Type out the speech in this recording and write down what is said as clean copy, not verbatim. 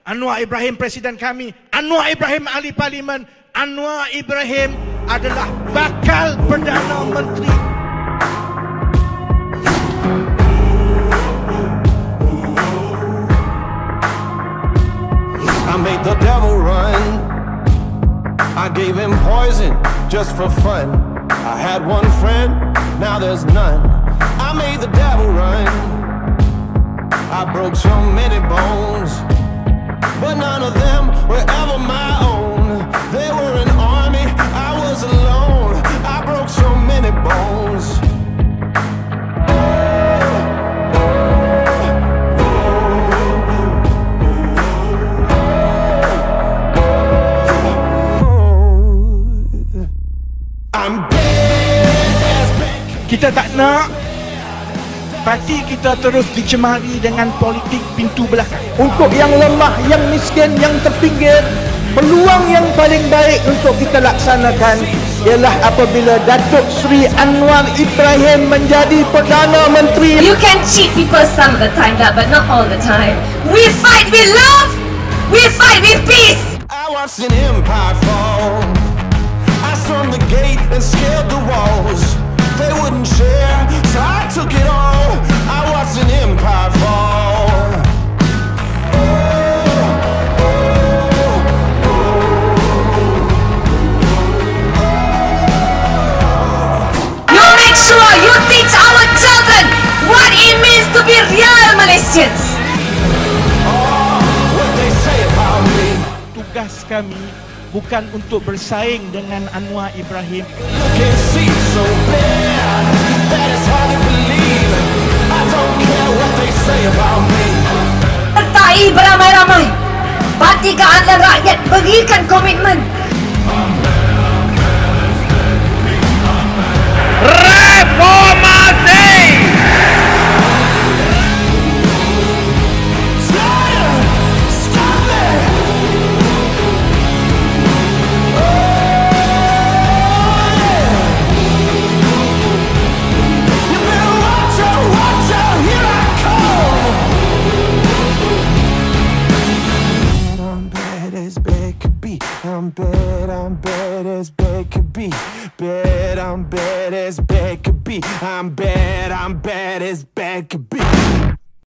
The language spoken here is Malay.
Anwar Ibrahim Presiden kami, Anwar Ibrahim Ahli Parlimen, Anwar Ibrahim adalah bakal Perdana Menteri. I made the devil run. I gave him poison just for fun. I had one friend, now there's none. I made the devil run. I broke so many bones, but none of them were ever my own. They were an army, I was alone. I broke so many bones. Kita tak nak parti kita terus dicemari dengan politik pintu belakang. Untuk yang lemah, yang miskin, yang terpinggir, peluang yang paling baik untuk kita laksanakan ialah apabila Datuk Seri Anwar Ibrahim menjadi Perdana Menteri. You can cheat people some of the time, but not all the time. We fight with love. We fight with peace. I watched an empire fall. I stormed the gate and scaled the walls. They wouldn't share, so I took it all. I watched an empire fall. You make sure you teach our children what it means to be real Malaysians. What they say about me. Tugas kami bukan untuk bersaing dengan Anwar Ibrahim. You can see so bad that it's hard to believe. I don't care what they say about me. Sertai beramai-ramai. Parti Keadilan Rakyat berikan komitmen. Reformasi! Stop me! You better watch out, here I come! I'm bad as bad could be. I'm bad as bad could be. I'm bad as bad could be. I'm bad as bad could be.